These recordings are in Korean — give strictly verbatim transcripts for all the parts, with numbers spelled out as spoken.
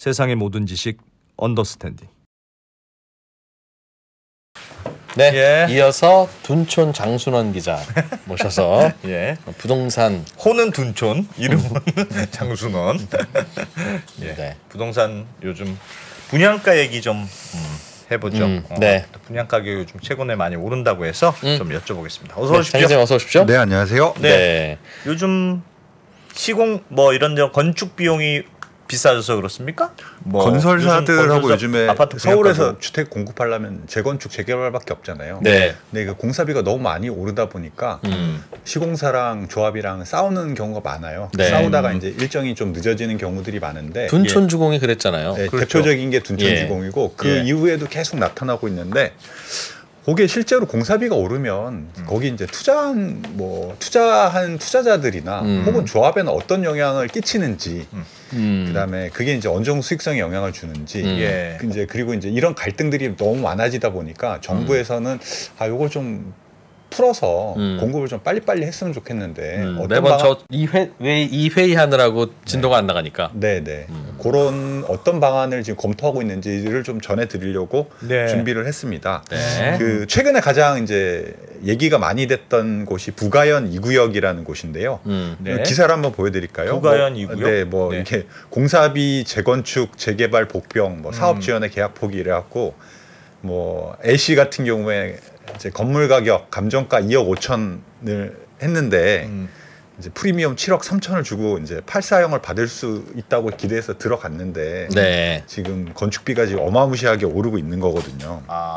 세상의 모든 지식 언더스탠딩. 네, 예. 이어서 둔촌 장순원 기자 모셔서 예. 부동산 호는 둔촌, 이름은 장순원. 예. 네. 부동산 요즘 분양가 얘기 좀 음, 해보죠. 음, 어, 네. 분양가 격이 요즘 최근에 많이 오른다고 해서 음. 좀 여쭤보겠습니다. 어서 네, 오십시오. 장기자님 어서 오십시오. 네, 안녕하세요. 네. 네. 요즘 시공 뭐 이런 저 건축 비용이 비싸져서 그렇습니까? 뭐 건설사들하고 요즘 요즘에 아파트 서울에서 분양가도. 주택 공급하려면 재건축, 재개발밖에 없잖아요. 네. 근데 그 공사비가 너무 많이 오르다 보니까 음. 시공사랑 조합이랑 싸우는 경우가 많아요. 네. 싸우다가 음. 이제 일정이 좀 늦어지는 경우들이 많은데 둔촌 주공이 그랬잖아요. 네, 그렇죠. 대표적인 게 둔촌주공이고 예. 그 예. 이후에도 계속 나타나고 있는데 그게 실제로 공사비가 오르면 음. 거기 이제 투자한 뭐 투자한 투자자들이나 음. 혹은 조합에는 어떤 영향을 끼치는지 음. 그다음에 그게 이제 어느 정도 수익성에 영향을 주는지 음. 예. 그 이제 그리고 이제 이런 갈등들이 너무 많아지다 보니까 정부에서는 아 요걸 좀 풀어서 음. 공급을 좀 빨리빨리 했으면 좋겠는데 음, 어떤 매번 방안- 저이회이 회의 하느라고 진도가 안 나가니까. 네네 음. 그런 어떤 방안을 지금 검토하고 있는지를 좀 전해드리려고 네. 준비를 했습니다. 네. 그 최근에 가장 이제 얘기가 많이 됐던 곳이 부가현 이 구역이라는 곳인데요. 음. 네. 기사를 한번 보여드릴까요? 부가현 뭐, 이 구역? 네, 뭐 네. 이렇게 공사비, 재건축, 재개발, 복병, 뭐 사업 음. 지원의 계약 포기 이래갖고 뭐 A씨 같은 경우에 이제 건물 가격 감정가 이억 오천을 했는데 음. 이제 프리미엄 칠억 삼천을 주고 이제 팔사형을 받을 수 있다고 기대해서 들어갔는데 네. 지금 건축비가 지금 어마무시하게 오르고 있는 거거든요.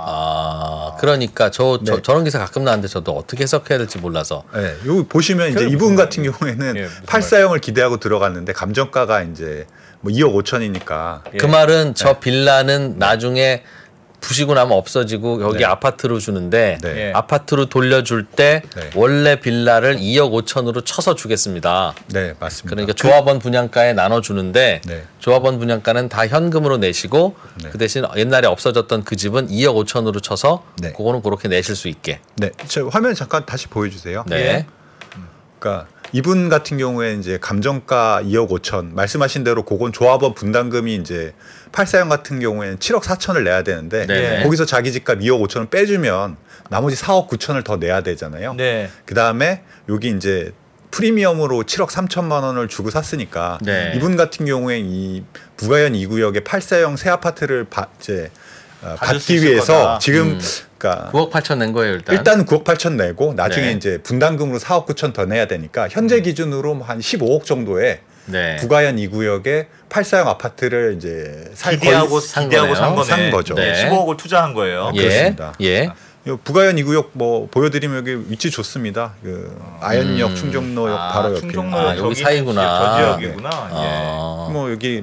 아. 아, 그러니까 저, 저 네. 저런 기사 가끔 나는데 저도 어떻게 해석해야 될지 몰라서. 네, 여기 보시면 이제 그게 이분 무슨 같은 경우에는 예, 무슨 팔사형을 기대하고 들어갔는데 감정가가 이제 뭐 이억 오천이니까 예. 그 말은 저 빌라는 나중에 부시고 나면 없어지고 여기 네. 아파트로 주는데 네. 예. 아파트로 돌려줄 때 네. 원래 빌라를 이억 오천으로 쳐서 주겠습니다. 네, 맞습니다. 그러니까 조합원 분양가에 나눠주는데 네. 조합원 분양가는 다 현금으로 내시고 네. 그 대신 옛날에 없어졌던 그 집은 이억 오천으로 쳐서 네. 그거는 그렇게 내실 수 있게. 네, 저 화면 잠깐 다시 보여주세요. 네. 그러니까 이분 같은 경우에 이제 감정가 이억 오천 말씀하신 대로 그건 조합원 분담금이 이제 팔사형 같은 경우에는 칠억 사천을 내야 되는데 네. 거기서 자기 집값 이억 오천을 빼주면 나머지 사억 구천을 더 내야 되잖아요. 네. 그 다음에 여기 이제 프리미엄으로 칠억 삼천만 원을 주고 샀으니까 네. 이분 같은 경우에 이 부가현 이 구역의 팔사형 새 아파트를 바, 이제 어, 받을 수 받기 있을 위해서 거다. 지금 음. 그러니까 구억 팔천 낸 거예요 일단. 일단 구억 팔천 내고 나중에 네. 이제 분담금으로 사억 구천 더 내야 되니까 현재 기준으로 한 십오억 정도의 네. 부가현 이 구역의 팔사형 아파트를 이제 살 기대하고 거의 산 기대하고 거네요. 산 거네. 산 거죠. 네. 십오억을 투자한 거예요. 예. 그렇습니다. 예. 요 부가현 이 구역 뭐 보여드리면 여기 위치 좋습니다. 그 아현역, 음. 충정로역 아, 바로 옆에. 충정로 아, 여기 저기 사이구나. 저 지역이구나. 아. 뭐 여기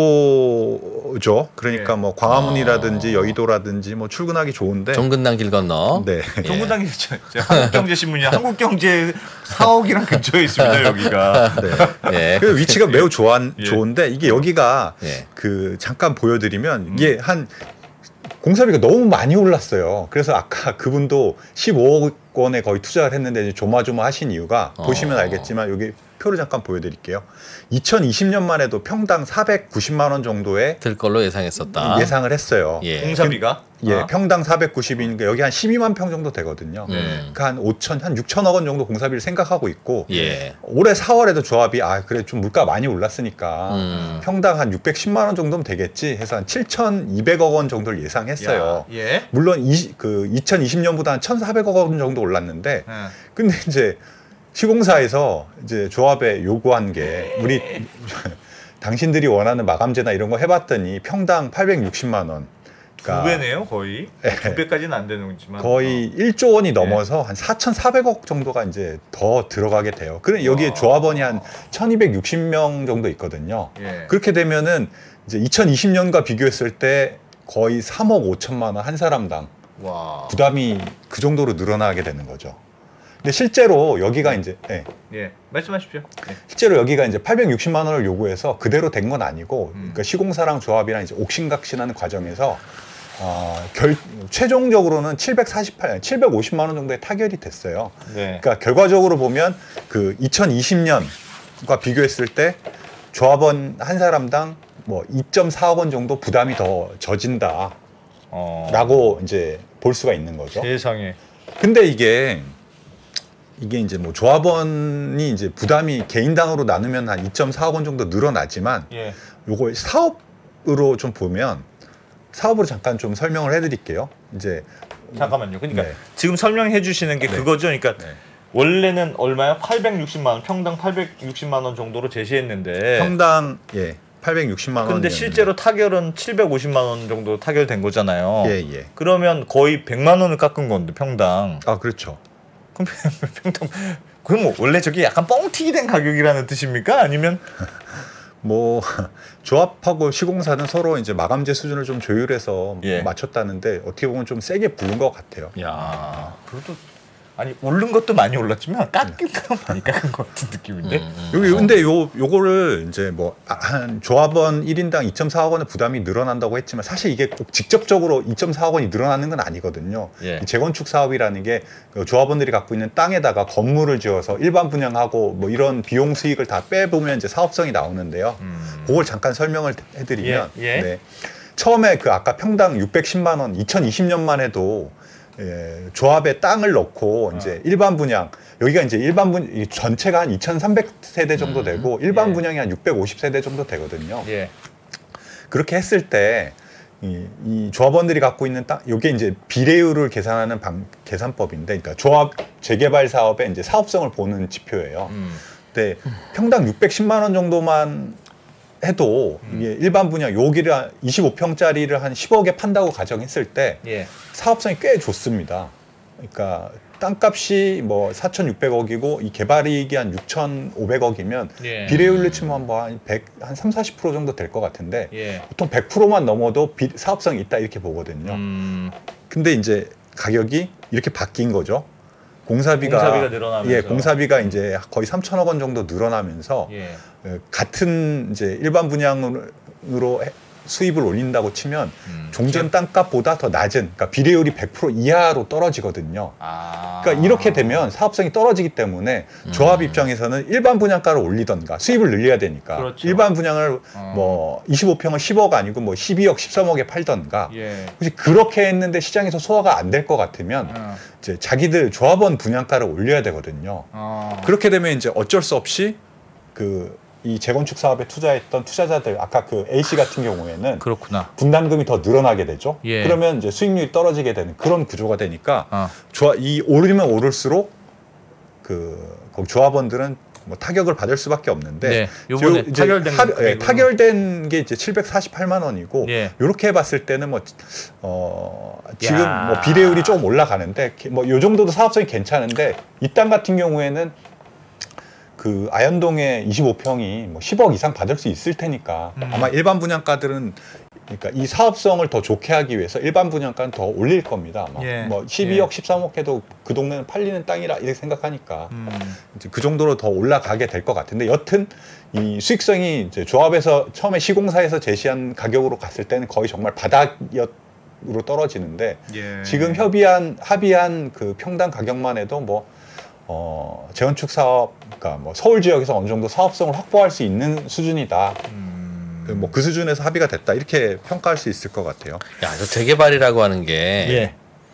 마포죠. 그러니까 예. 뭐 광화문이라든지 아. 여의도라든지 뭐 출근하기 좋은데. 종근당 길 건너. 네. 예. 동구당이 한국경제신문이 한국경제 사옥이랑 근처에 있습니다. 여기가. 네. 예. 그 위치가 매우 좋아, 예. 좋은데 이게 여기가 예. 그 잠깐 보여드리면 이게 한 공사비가 너무 많이 올랐어요. 그래서 아까 그분도 십오억 원에 거의 투자를 했는데 이제 조마조마하신 이유가 어. 보시면 알겠지만 여기 표를 잠깐 보여드릴게요. 이천이십 년만 해도 평당 사백구십만 원 정도의 들 걸로 예상했었다. 예상을 했어요. 예. 공사비가. 예, 아. 평당 사백구십이니까 여기 한 십이만 평 정도 되거든요. 네. 그러니까 한 오천, 한 육천억 원 정도 공사비를 생각하고 있고 예. 올해 사월에도 조합이 아 그래 좀 물가 많이 올랐으니까 음. 평당 한 육백십만 원 정도면 되겠지 해서 한 칠천이백억 원 정도를 예상했어요. 야, 예. 물론 이, 그 이천이십 년보다 한 천사백억 원 정도 올랐는데 예. 근데 이제 시공사에서 이제 조합에 요구한 게 우리 당신들이 원하는 마감재나 이런 거 해봤더니 평당 팔백육십만 원. 두 배네요, 거의. 두 배까지는 안 되는지만 거의 일조 원이 넘어서 한 사천사백억 정도가 이제 더 들어가게 돼요. 그래 여기에 와. 조합원이 한 천이백육십 명 정도 있거든요. 예. 그렇게 되면은 이제 이천이십 년과 비교했을 때 거의 삼억 오천만 원 한 사람당 와. 부담이 그 정도로 늘어나게 되는 거죠. 근데 실제로 여기가 이제 예, 예. 말씀하십시오. 예. 실제로 여기가 이제 팔백육십만 원을 요구해서 그대로 된 건 아니고 음. 그러니까 시공사랑 조합이랑 이제 옥신각신하는 과정에서 어, 결, 최종적으로는 칠백사십팔, 칠백오십만 원 정도의 타결이 됐어요. 네. 그러니까 결과적으로 보면 그 이천이십 년과 비교했을 때 조합원 한 사람당 뭐 이 점 사억 원 정도 부담이 더 져진다라고 어. 이제 볼 수가 있는 거죠. 세상에. 근데 이게 이게 이제 뭐 조합원이 이제 부담이 개인당으로 나누면 한 이 점 사억 원 정도 늘어나지만 예. 요걸 사업으로 좀 보면 사업으로 잠깐 좀 설명을 해드릴게요. 이제 잠깐만요. 그러니까 네. 지금 설명해 주시는 게 네. 그거죠. 그러니까 네. 원래는 얼마요? 팔백육십만 원, 평당 팔백육십만 원 정도로 제시했는데 평당 예 팔백육십만 원. 근데 실제로 타결은 칠백오십만 원 정도 타결된 거잖아요. 예 예. 그러면 거의 백만 원을 깎은 건데 평당. 아 그렇죠. 그럼 평당 그럼 뭐 원래 저게 약간 뻥튀기 된 가격이라는 뜻입니까? 아니면 뭐 조합하고 시공사는 서로 이제 마감재 수준을 좀 조율해서 예. 맞췄다는데 어떻게 보면 좀 세게 부른 것 같아요. 야, 그래도 아니 오른 것도 많이 올랐지만 깎인 건 많이 깎은 것 같은 느낌인데. 음, 음. 여기 근데 요 요거를 이제 뭐 한 조합원 일 인당 이 점 사억 원의 부담이 늘어난다고 했지만 사실 이게 꼭 직접적으로 이 점 사억 원이 늘어나는 건 아니거든요. 예. 이 재건축 사업이라는 게 그 조합원들이 갖고 있는 땅에다가 건물을 지어서 일반 분양하고 뭐 이런 비용 수익을 다 빼보면 이제 사업성이 나오는데요. 음. 그걸 잠깐 설명을 해드리면 예, 예. 네. 처음에 그 아까 평당 육백십만 원 이천이십 년만 해도 예, 조합에 땅을 넣고 이제 일반 분양 여기가 이제 일반 분 이 전체가 한 이천삼백 세대 정도 되고 일반 예. 분양이 한 육백오십 세대 정도 되거든요. 예. 그렇게 했을 때 이, 이 조합원들이 갖고 있는 땅, 이게 이제 비례율을 계산하는 방, 계산법인데, 그러니까 조합 재개발 사업의 이제 사업성을 보는 지표예요. 음. 근데 평당 육백십만 원 정도만 해도 이게 일반 분양 여기를 이십오 평짜리를 한 십억에 판다고 가정했을 때 예. 사업성이 꽤 좋습니다. 그러니까 땅값이 뭐 사천육백억이고 이 개발이익이 한 육천오백억이면 예. 비례율로 치면 뭐한 백, 한 삼, 사십 퍼센트 정도 될 것 같은데 예. 보통 백 퍼센트만 넘어도 비, 사업성이 있다 이렇게 보거든요. 음. 근데 이제 가격이 이렇게 바뀐 거죠. 공사비가, 공사비가 늘어나면서. 예, 공사비가 이제 거의 삼천억 원 정도 늘어나면서 예. 예, 같은 이제 일반 분양으로 해- 수입을 올린다고 치면 음. 종전 땅값보다 더 낮은, 그러니까 비례율이 백 퍼센트 이하로 떨어지거든요. 아. 그러니까 이렇게 되면 사업성이 떨어지기 때문에 조합 입장에서는 일반 분양가를 올리던가 수입을 늘려야 되니까 그렇죠. 일반 분양을 어. 뭐 이십오 평을 십억 아니고 뭐 십이억, 십삼억에 팔던가 예. 혹시 그렇게 했는데 시장에서 소화가 안 될 것 같으면 어. 이제 자기들 조합원 분양가를 올려야 되거든요. 어. 그렇게 되면 이제 어쩔 수 없이 그 이 재건축 사업에 투자했던 투자자들 아까 그 A씨 같은 경우에는 그렇구나. 분담금이 더 늘어나게 되죠. 예. 그러면 이제 수익률이 떨어지게 되는 그런 구조가 되니까 어. 조합 이 오르면 오를수록 그 거기 조합원들은 뭐 타격을 받을 수밖에 없는데 네, 요번에 저 이제 타결된 하, 거- 예, 타결된 게 이제 칠백사십팔만 원이고 예. 이렇게 해봤을 때는 뭐 어, 지금 야. 뭐 비례율이 조금 올라가는데 뭐 요 정도도 사업성이 괜찮은데 이 땅 같은 경우에는 그 아현동의 이십오 평이 뭐 십억 이상 받을 수 있을 테니까 음. 아마 일반 분양가들은 그러니까 이 사업성을 더 좋게 하기 위해서 일반 분양가는 더 올릴 겁니다. 아마 예. 뭐 십이억, 예. 십삼억 해도 그 동네는 팔리는 땅이라 이렇게 생각하니까 음. 이제 그 정도로 더 올라가게 될 것 같은데 여튼 이 수익성이 이제 조합에서 처음에 시공사에서 제시한 가격으로 갔을 때는 거의 정말 바닥으로 떨어지는데 예. 지금 협의한 합의한 그 평당 가격만 해도 뭐 어, 재건축 사업, 그러니까 뭐 서울 지역에서 어느 정도 사업성을 확보할 수 있는 수준이다. 음. 뭐 그 수준에서 합의가 됐다 이렇게 평가할 수 있을 것 같아요. 야, 저 재개발이라고 하는 게 예.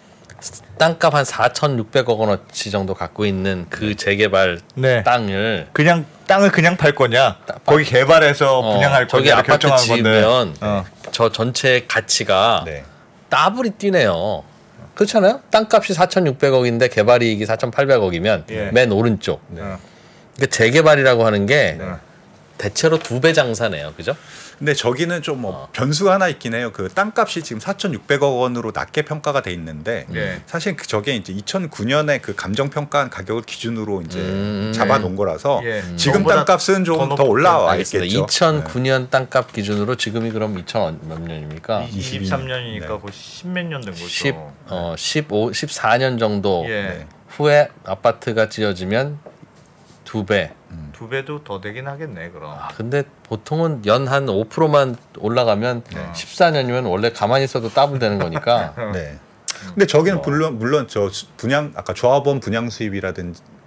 땅값 한 사천육백억 원어치 정도 갖고 있는 그 재개발 네. 땅을 그냥 땅을 그냥 팔 거냐? 땅- 거기 개발해서 어, 분양할 저기 거냐? 아파트 결정하는 건데. 지으면 어. 저 전체 가치가 네. 따블이 뛰네요. 그렇잖아요. 땅값이 사천육백억인데 개발이익이 사천팔백억이면 예. 맨 오른쪽. 네. 그러니까 재개발이라고 하는 게 네. 대체로 두 배 장사네요. 그죠? 근데 저기는 좀 뭐 어. 변수가 하나 있긴 해요. 그 땅값이 지금 사천육백억 원으로 낮게 평가가 돼 있는데 예. 사실 그 저게 이제 이천구 년에 그 감정 평가한 가격을 기준으로 이제 음. 잡아놓은 거라서 예. 지금 그거보다 땅값은 좀 더 더 높- 올라와 알겠습니다. 있겠죠. 이천구 년 땅값 기준으로 지금이 그럼 이천 몇 년입니까? 이십삼 년이니까 네. 거의 십몇 년 된 거죠. 십, 어, 십오, 십사 년 정도 예. 네. 후에 아파트가 지어지면 두 배. 두 배도 더 되긴 하겠네, 그럼. 아, 근데 보통은 연 한 오 퍼센트만 올라가면 네. 십사 년이면 원래 가만히 있어도 따블 되는 거니까. 네. 근데 저기는 어. 물론 물론 저 수- 분양 아까 조합원 분양 수입이라든지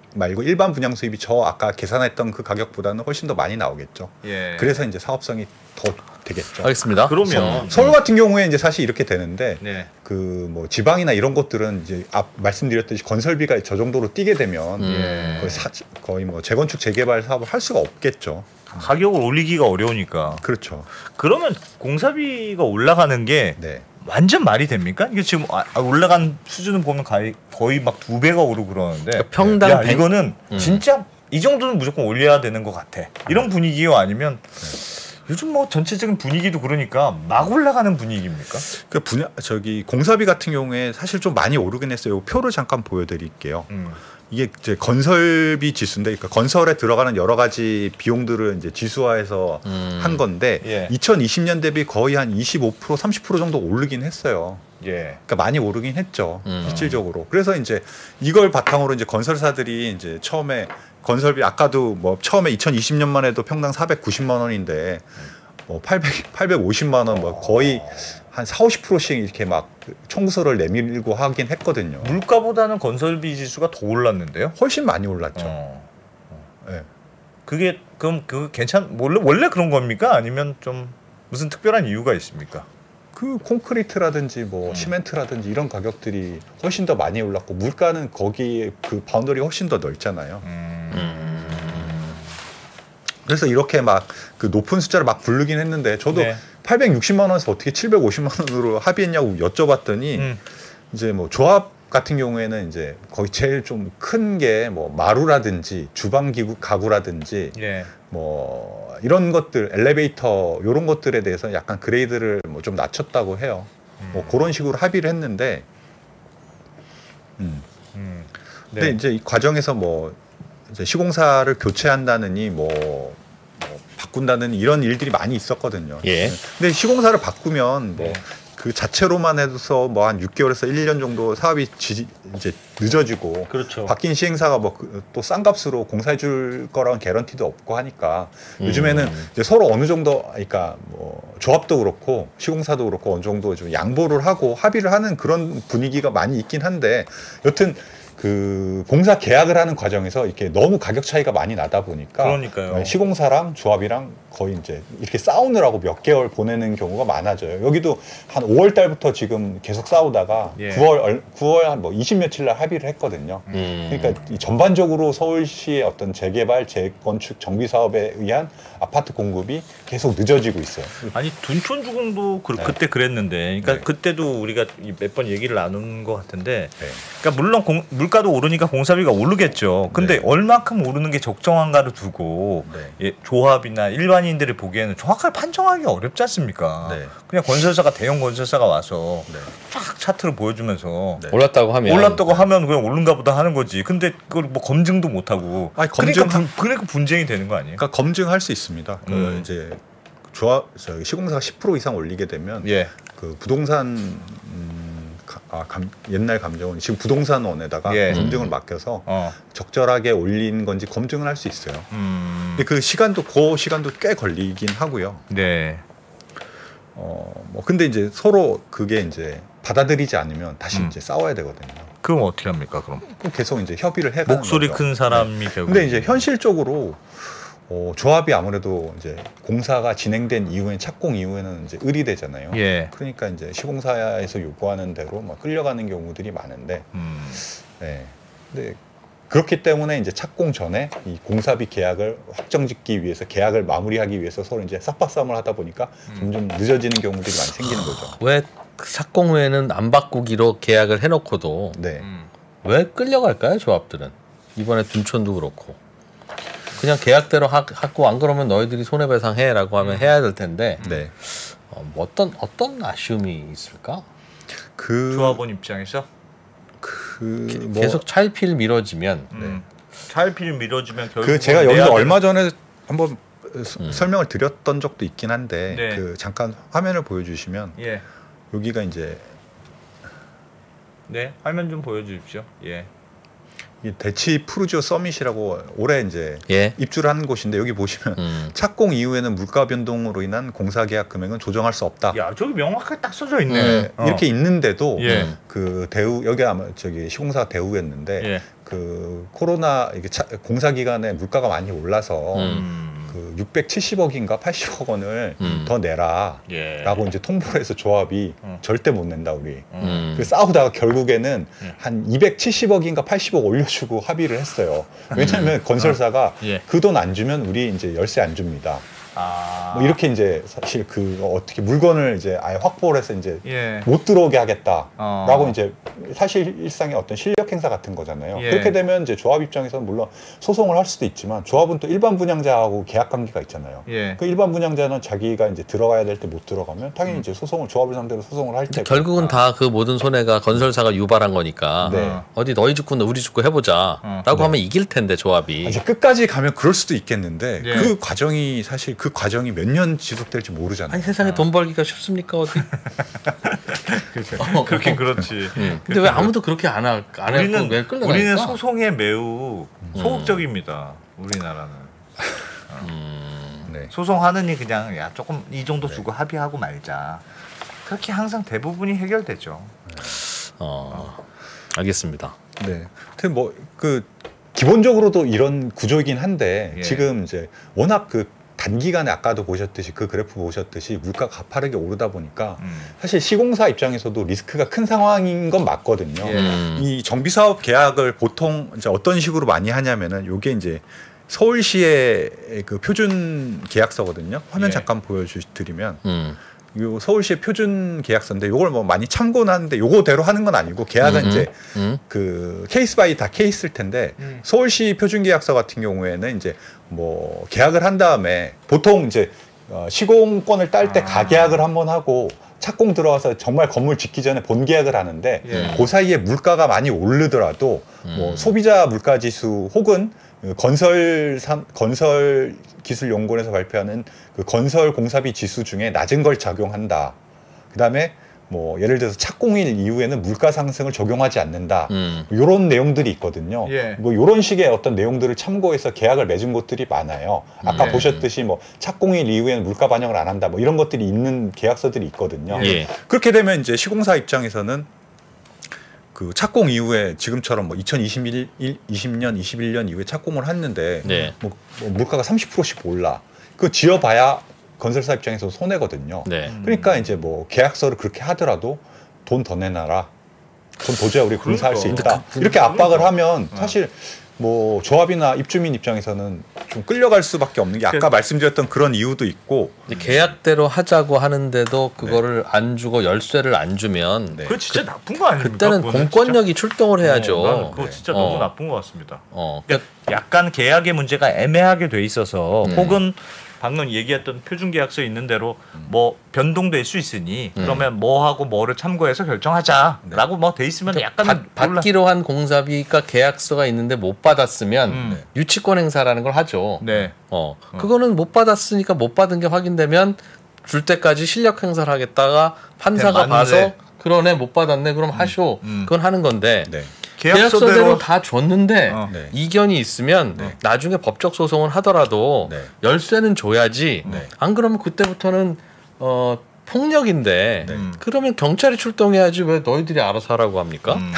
말고 일반 분양 수입이 저 아까 계산했던 그 가격보다는 훨씬 더 많이 나오겠죠. 예. 그래서 이제 사업성이 더 되겠죠. 알겠습니다. 그러면 서울 같은 경우에 이제 사실 이렇게 되는데 네. 그 뭐 지방이나 이런 곳들은 이제 앞 말씀드렸듯이 건설비가 저 정도로 뛰게 되면 음. 거의, 사, 거의 뭐 재건축 재개발 사업을 할 수가 없겠죠. 가격을 올리기가 어려우니까. 그렇죠. 그러면 공사비가 올라가는 게 네. 완전 말이 됩니까? 이게 지금 아, 아, 올라간 수준은 보면 거의, 거의 막 두 배가 오르고 그러는데 그러니까 평당 야, 백- 이거는 음. 진짜 이 정도는 무조건 올려야 되는 것 같아. 이런 분위기요 아니면 요즘 뭐 전체적인 분위기도 그러니까 막 올라가는 분위기입니까? 그 분야 저기 공사비 같은 경우에 사실 좀 많이 오르긴 했어요. 표를 잠깐 보여드릴게요. 음. 이게 이제 건설비 지수인데, 그러니까 건설에 들어가는 여러 가지 비용들을 이제 지수화해서 음. 한 건데 예. 이천이십 년 대비 거의 한 이십오 퍼센트, 삼십 퍼센트 정도 오르긴 했어요. 예. 그러니까 많이 오르긴 했죠. 음. 실질적으로. 그래서 이제 이걸 바탕으로 이제 건설사들이 이제 처음에 건설비 아까도 뭐 처음에 이천이십 년만 해도 평당 사백구십만 원인데 뭐 팔백, 팔백오십만 원 뭐 거의 한 사, 오십 퍼센트씩 이렇게 막 청구서를 내밀고 하긴 했거든요. 물가보다는 건설비 지수가 더 올랐는데요. 훨씬 많이 올랐죠. 어. 네. 그게 그럼 그 괜찮 원래 원래 그런 겁니까? 아니면 좀 무슨 특별한 이유가 있습니까? 그 콘크리트라든지 뭐 음. 시멘트라든지 이런 가격들이 훨씬 더 많이 올랐고 물가는 거기 그 바운더리가 훨씬 더 넓잖아요. 음. 음. 그래서 이렇게 막 그 높은 숫자를 막 부르긴 했는데 저도 네. 팔백육십만 원에서 어떻게 칠백오십만 원으로 합의했냐고 여쭤봤더니 음. 이제 뭐 조합 같은 경우에는 이제 거의 제일 좀 큰 게 뭐 마루라든지 주방 기구 가구라든지 예. 뭐 이런 것들 엘리베이터 이런 것들에 대해서 약간 그레이드를 뭐 좀 낮췄다고 해요. 음. 뭐 그런 식으로 합의를 했는데 음. 음. 네. 근데 이제 이 과정에서 뭐 이제 시공사를 교체한다느니 뭐, 뭐 바꾼다는 이런 일들이 많이 있었거든요. 예. 근데 시공사를 바꾸면 뭐 네. 그 자체로만 해서 뭐 한 육 개월에서 일 년 정도 사업이 지, 이제 늦어지고 그렇죠. 바뀐 시행사가 뭐 또 싼 값으로 공사해 줄 거라는 개런티도 없고 하니까 음. 요즘에는 이제 서로 어느 정도 그러니까 뭐 조합도 그렇고 시공사도 그렇고 어느 정도 좀 양보를 하고 합의를 하는 그런 분위기가 많이 있긴 한데 여튼 그 공사 계약을 하는 과정에서 이렇게 너무 가격 차이가 많이 나다 보니까 그러니까요. 시공사랑 조합이랑 거의 이제 이렇게 싸우느라고 몇 개월 보내는 경우가 많아져요. 여기도 한 오월 달부터 지금 계속 싸우다가 예. 구월 구월 한 뭐 이십 며칠 날 합의를 했거든요. 음. 그러니까 이 전반적으로 서울시의 어떤 재개발, 재건축, 정비 사업에 의한 아파트 공급이 계속 늦어지고 있어요. 아니 둔촌주공도 그, 네. 그때 그랬는데, 그러니까 네. 그때도 우리가 몇 번 얘기를 나눈 것 같은데, 네. 그러니까 물론 공, 물가도 오르니까 공사비가 오르겠죠. 근데 네. 얼마큼 오르는 게 적정한가를 두고 네. 예, 조합이나 일반인들이 보기에는 정확하게 판정하기 어렵지 않습니까? 네. 그냥 건설사가 대형 건설사가 와서 네. 쫙 차트를 보여주면서 네. 올랐다고 하면 올랐다고 하면 그냥 오른가 보다 하는 거지. 근데 그걸 뭐 검증도 못 하고. 아니, 검증- 그러니까, 분, 그러니까 분쟁이 되는 거 아니에요? 그러니까 검증할 수 있습니다. 그 음. 이제 조합 저 시공사가 십 퍼센트 이상 올리게 되면 예. 그 부동산 음, 가- 아, 감, 옛날 감정은 지금 부동산원에다가 예. 검증을 맡겨서 어. 적절하게 올린 건지 검증을 할 수 있어요. 음. 근데 그 시간도 그 시간도 꽤 걸리긴 하고요. 네. 어, 뭐 근데 이제 서로 그게 이제 받아들이지 않으면 다시 음. 이제 싸워야 되거든요. 그럼 어떻게 합니까? 그럼 그럼 계속 이제 협의를 해가는 목소리 거죠. 큰 사람이 결국. 근데 이제 현실적으로 어, 조합이 아무래도 이제 공사가 진행된 이후에 착공 이후에는 이제 의리되잖아요. 예. 그러니까 이제 시공사에서 요구하는 대로 막 끌려가는 경우들이 많은데, 음. 네. 근데 그렇기 때문에 이제 착공 전에 이 공사비 계약을 확정짓기 위해서 계약을 마무리하기 위해서 서로 이제 싹박싸움을 하다 보니까 음. 점점 늦어지는 경우들이 많이 생기는 거죠. 왜 착공 후에는 안 바꾸기로 계약을 해놓고도 네. 음. 왜 끌려갈까요, 조합들은? 이번에 둔촌도 그렇고 그냥 계약대로 하, 하고 안 그러면 너희들이 손해배상해라고 하면 해야 될 텐데 네. 어, 뭐 어떤 어떤 아쉬움이 있을까? 그 조합원 입장에서 그 게- 뭐 계속 차일피일 미뤄지면 음. 차일피일 밀어주면 결국 그 제가 여기서 얼마 전에 한번 서- 음. 설명을 드렸던 적도 있긴 한데 네. 그 잠깐 화면을 보여주시면 예. 여기가 이제 네. 화면 좀 보여주십시오. 예. 이 대치 푸르지오 서밋이라고 올해 이제 예. 입주를 한 곳인데 여기 보시면 음. 착공 이후에는 물가 변동으로 인한 공사 계약 금액은 조정할 수 없다. 야 저기 명확하게 딱 써져 있네. 네, 어. 이렇게 있는데도 예. 그 대우 여기 아마 저기 시공사 대우였는데 예. 그 코로나 이게 차, 공사 기간에 물가가 많이 올라서 음. 그 육백칠십억인가 팔십억 원을 음. 더 내라라고 예. 이제 통보를 해서 조합이 음. 절대 못 낸다 우리. 음. 그 싸우다가 결국에는 예. 한 이백칠십억인가 팔십억 올려주고 합의를 했어요. 왜냐하면 건설사가 예. 그 돈 안 주면 우리 이제 열쇠 안 줍니다. 아. 뭐 이렇게 이제 사실 그 어떻게 물건을 이제 아예 확보를 해서 이제 예. 못 들어오게 하겠다라고 어. 이제 사실 일상의 어떤 실력 행사 같은 거잖아요. 예. 그렇게 되면 이제 조합 입장에서는 물론 소송을 할 수도 있지만 조합은 또 일반 분양자하고 계약 관계가 있잖아요. 예. 그 일반 분양자는 자기가 이제 들어가야 될 때 못 들어가면 당연히 이제 소송을 조합을 상대로 소송을 할 때 결국은 다 그 모든 손해가 건설사가 유발한 거니까 네. 어디 너희 죽고 우리 죽고 해보자 어. 라고 네. 하면 이길 텐데 조합이. 이제 끝까지 가면 그럴 수도 있겠는데 예. 그 과정이 사실 그 과정이 몇 년 지속될지 모르잖아요. 아니 세상에 돈 벌기가 쉽습니까 어디? 그렇죠. 그렇긴 그렇지. 음. 근데 왜 아무도 그렇게 안 하, 안 해고 우리는 왜 끌려가니까? 우리는 소송에 매우 소극적입니다. 우리나라는. 음. 네. 소송하느니 그냥 야 조금 이 정도 주고 합의하고 말자. 그렇게 항상 대부분이 해결되죠. 어. 알겠습니다. 네. 하여튼 뭐 그 기본적으로도 이런 구조이긴 한데 예. 지금 이제 워낙 그 단기간에 아까도 보셨듯이 그 그래프 보셨듯이 물가가 가파르게 오르다 보니까 음. 사실 시공사 입장에서도 리스크가 큰 상황인 건 맞거든요. 예. 음. 이 정비 사업 계약을 보통 이제 어떤 식으로 많이 하냐면은 요게 이제 서울시의 그 표준 계약서거든요. 화면 예. 잠깐 보여드리면 음. 요 서울시의 표준 계약서인데 요걸 뭐 많이 참고는 하는데 요거대로 하는 건 아니고 계약은 음흠. 이제 음. 그 케이스 바이 다 케이스일 텐데 음. 서울시 표준 계약서 같은 경우에는 이제 뭐 계약을 한 다음에 보통 이제 어 시공권을 딸 때 아. 가계약을 한번 하고 착공 들어와서 정말 건물 짓기 전에 본 계약을 하는데 예. 그 사이에 물가가 많이 오르더라도 뭐 음. 소비자 물가 지수 혹은 건설 산 건설 기술 연구원에서 발표하는 그 건설 공사비 지수 중에 낮은 걸 적용한다. 그다음에 뭐 예를 들어서 착공일 이후에는 물가 상승을 적용하지 않는다. 음. 이런 내용들이 있거든요. 예. 뭐 이런 식의 어떤 내용들을 참고해서 계약을 맺은 곳들이 많아요. 아까 예. 보셨듯이 뭐 착공일 이후에는 물가 반영을 안 한다. 뭐 이런 것들이 있는 계약서들이 있거든요. 예. 그렇게 되면 이제 시공사 입장에서는 그 착공 이후에 지금처럼 뭐 이천이십일, 이십 년, 이십일 년 이후에 착공을 했는데 네. 뭐, 뭐 물가가 삼십 퍼센트씩 올라. 그 지어봐야 건설사 입장에서 손해거든요. 네. 음. 그러니까 이제 뭐 계약서를 그렇게 하더라도 돈 더 내놔라. 돈 더 줘야 우리 공사할 수 그러니까. 있다. 그- 이렇게 그러니까. 압박을 하면 사실 뭐 조합이나 입주민 입장에서는 좀 끌려갈 수밖에 없는 게 아까 그- 말씀드렸던 그런 이유도 있고 근데 계약대로 하자고 하는데도 그거를 안 주고 열쇠를 안 주면 네. 그거 진짜 나쁜 거 아닙니까? 그때는 그거는 공권력이 출동을 진짜? 해야죠. 어, 나는 그거 진짜 어. 너무 나쁜 것 같습니다. 어. 그러니까 약간 계약의 문제가 애매하게 돼 있어서 음. 혹은 방금 얘기했던 표준 계약서에 있는 대로 뭐 변동될 수 있으니 음. 그러면 뭐하고 뭐를 참고해서 결정하자라고 뭐 돼 있으면 약간 받, 받기로 한 공사비가 계약서가 있는데 못 받았으면 음. 유치권 행사라는 걸 하죠. 네. 어. 그거는 못 받았으니까 못 받은 게 확인되면 줄 때까지 실력 행사를 하겠다가 판사가 네, 맞는데. 봐서 그러네 못 받았네 그럼 하쇼. 음. 그건 하는 건데 네. 계약서대로 계약서대로 다 줬는데 어. 네. 이견이 있으면 네. 나중에 법적 소송을 하더라도 네. 열쇠는 줘야지. 네. 안 그러면 그때부터는 어, 폭력인데 네. 그러면 경찰이 출동해야지 왜 너희들이 알아서 하라고 합니까? 음.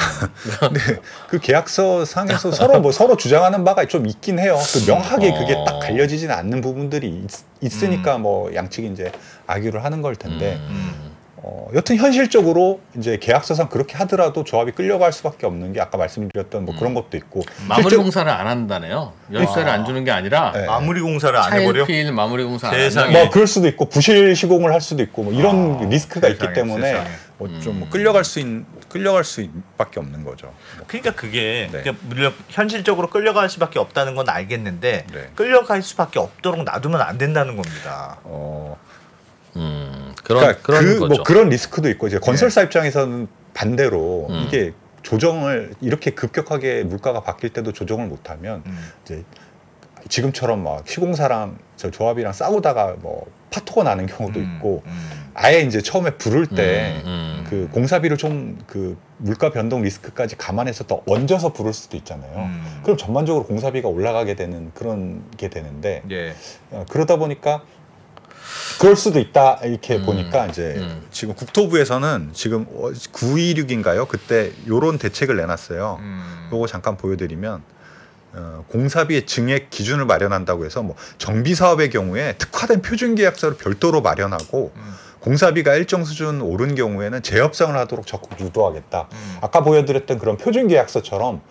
그 계약서 상에서 서로 뭐 서로 주장하는 바가 좀 있긴 해요. 그 명하게 어. 그게 딱 갈려지지는 않는 부분들이 있, 으니까뭐 양측이 이제 악유를 하는 걸 텐데 음. 어, 여튼 현실적으로 이제 계약서상 그렇게 하더라도 조합이 끌려갈 수밖에 없는 게 아까 말씀드렸던 뭐 그런 것도 있고 마무리 실제- 공사를 안 한다네요. 열쇠를 아. 안 주는 게 아니라 네. 마무리 공사를 안 해버려? 차일피일 마무리 공사 안 세상에. 하면 뭐 그럴 수도 있고 부실 시공을 할 수도 있고 뭐 이런 아, 리스크가 세상에, 있기 때문에 세상에. 뭐 좀 끌려갈 수 있, 끌려갈 수밖에 없는 거죠. 그러니까 그게 네. 그러니까 물론 현실적으로 끌려갈 수밖에 없다는 건 알겠는데 네. 끌려갈 수밖에 없도록 놔두면 안 된다는 겁니다. 어, 음, 그런 그러니까 그런 그, 거죠. 뭐 그런 리스크도 있고 이제 건설사 입장에서는 반대로 음. 이게 조정을 이렇게 급격하게 물가가 바뀔 때도 조정을 못하면 음. 이제 지금처럼 막 시공사랑 저 조합이랑 싸우다가 뭐 파토가 나는 경우도 음, 있고 음. 아예 이제 처음에 부를 때 음, 음. 그 공사비를 좀 그 물가 변동 리스크까지 감안해서 더 얹어서 부를 수도 있잖아요. 음. 그럼 전반적으로 공사비가 올라가게 되는 그런 게 되는데 예. 어, 그러다 보니까 그럴 수도 있다 이렇게 음. 보니까 이제 음. 지금 국토부에서는 지금 구이육인가요? 그때 요런 대책을 내놨어요. 음. 요거 잠깐 보여드리면 어, 공사비의 증액 기준을 마련한다고 해서 뭐 정비 사업의 경우에 특화된 표준 계약서를 별도로 마련하고 음. 공사비가 일정 수준 오른 경우에는 재협상을 하도록 적극 유도하겠다. 음. 아까 보여드렸던 그런 표준 계약서처럼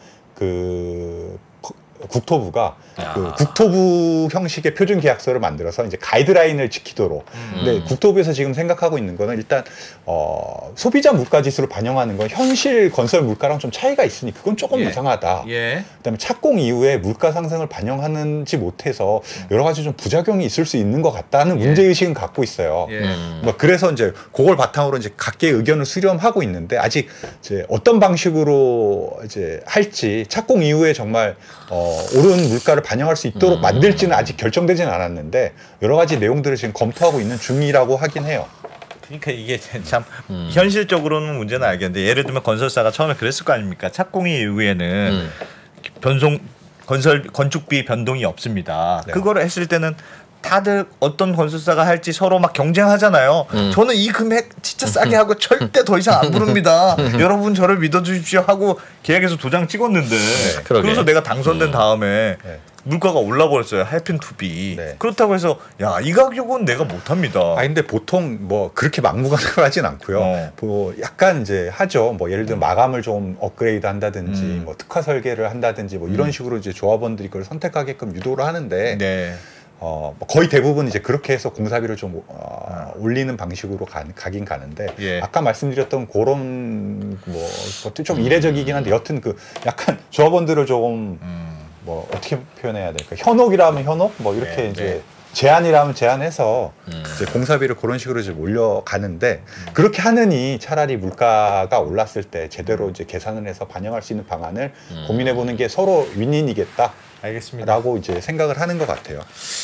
그 국토부가 야. 그 국토부 형식의 표준 계약서를 만들어서 이제 가이드라인을 지키도록. 음. 근데 국토부에서 지금 생각하고 있는 거는 일단 어, 소비자 물가 지수를 반영하는 건 현실 건설 물가랑 좀 차이가 있으니 그건 조금 예. 이상하다. 예. 그다음에 착공 이후에 물가 상승을 반영하는지 못해서 여러 가지 좀 부작용이 있을 수 있는 것 같다는 예. 문제 의식은 갖고 있어요. 예. 음. 뭐 그래서 이제 그걸 바탕으로 이제 각계의 의견을 수렴하고 있는데 아직 이제 어떤 방식으로 이제 할지 착공 이후에 정말 어, 오른 물가를 반영할 수 있도록 음. 만들지는 아직 결정되지는 않았는데 여러 가지 내용들을 지금 검토하고 있는 중이라고 하긴 해요. 그러니까 이게 참 음. 현실적으로는 문제는 알겠는데 예를 들면 건설사가 처음에 그랬을 거 아닙니까? 착공이 이후에는 음. 변동 건설 건축비 변동이 없습니다. 네. 그거를 했을 때는 다들 어떤 건설사가 할지 서로 막 경쟁하잖아요. 음. 저는 이 금액 진짜 싸게 하고 절대 더 이상 안 부릅니다. 여러분 저를 믿어주십시오 하고 계약에서 도장 찍었는데 그러게. 그래서 내가 당선된 음. 다음에 네. 물가가 올라버렸어요. 해핀 투비. 네. 그렇다고 해서 야 이 가격은 내가 못합니다. 아 근데 보통 뭐 그렇게 막무가내로 하진 않고요. 어. 뭐 약간 이제 하죠. 뭐 예를 들면 마감을 좀 업그레이드 한다든지 음. 뭐 특화 설계를 한다든지 뭐 이런 음. 식으로 이제 조합원들이 그걸 선택하게끔 유도를 하는데 네. 어, 뭐 거의 대부분 이제 그렇게 해서 공사비를 좀 어, 올리는 방식으로 가, 가긴 가는데 예. 아까 말씀드렸던 그런 뭐 것도 좀 이례적이긴 한데 여튼 그 약간 조합원들을 조금 음. 뭐 어떻게 표현해야 될까? 현혹이라면 현혹 뭐 이렇게 네, 이제 네. 제한이라면 제한해서 음. 이제 공사비를 그런 식으로 이제 올려가는데 그렇게 하느니 차라리 물가가 올랐을 때 제대로 이제 계산을 해서 반영할 수 있는 방안을 음. 고민해 보는 게 서로 윈윈이겠다라고 알겠습니다. 이제 생각을 하는 것 같아요.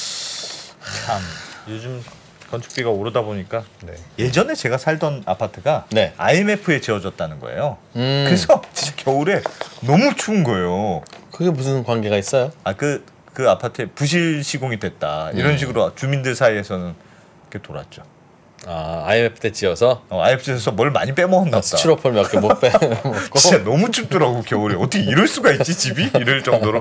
참 요즘 건축비가 오르다 보니까 네. 예전에 제가 살던 아파트가 네. 아이엠에프에 지어졌다는 거예요. 음. 그래서 진짜 겨울에 너무 추운 거예요. 그게 무슨 관계가 있어요? 아 그 그 아파트에 부실 시공이 됐다 이런 음. 식으로 주민들 사이에서는 이렇게 돌았죠. 아 아이엠에프 때 지어서 어, 아이엠에프에서 뭘 많이 빼먹었나 보다. 스티로폴 몇 개 못 빼먹고. 진짜 너무 춥더라고 겨울에. 어떻게 이럴 수가 있지 집이? 이럴 정도로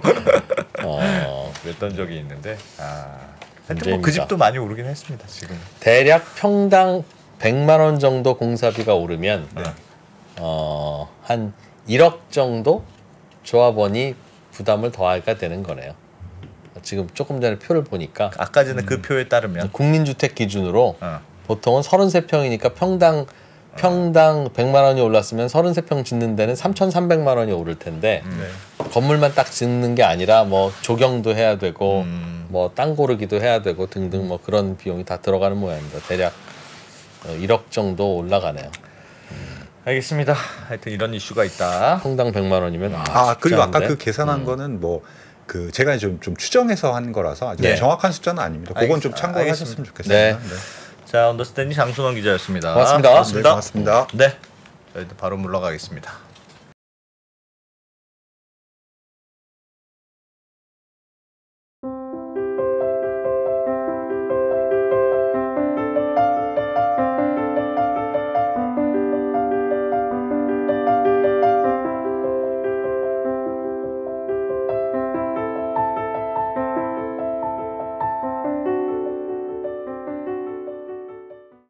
어, 그랬던 적이 있는데 아 하여튼 문제입니다. 뭐그 집도 많이 오르긴 했습니다 지금. 대략 평당 백만 원 정도 공사비가 오르면 네. 어, 한 일억 정도 조합원이 부담을 더하게 되는 거네요. 지금 조금 전에 표를 보니까 아까 전에 그 표에 따르면 국민주택 기준으로 어. 보통은 서른세 평이니까 평당 평당 백만 원이 올랐으면 서른세 평 짓는 데는 삼천삼백만 원이 오를 텐데 네. 건물만 딱 짓는 게 아니라 뭐 조경도 해야 되고 음. 뭐 땅 고르기도 해야 되고 등등 뭐 그런 비용이 다 들어가는 모양입니다. 대략 일억 정도 올라가네요. 알겠습니다. 하여튼 이런 이슈가 있다. 평당 백만 원이면 아, 아 쉽지 그리고 아까 않은데? 그 계산한 음. 거는 뭐 그 제가 좀, 좀 추정해서 한 거라서 아주 네. 정확한 숫자는 아닙니다. 그건 좀 알겠- 참고를 알겠습니다. 하셨으면 좋겠습니다. 네. 네. 자, 언더스탠딩 장순원 기자였습니다. 고맙습니다. 네, 고맙습니다. 네, 저희도 바로 물러가겠습니다.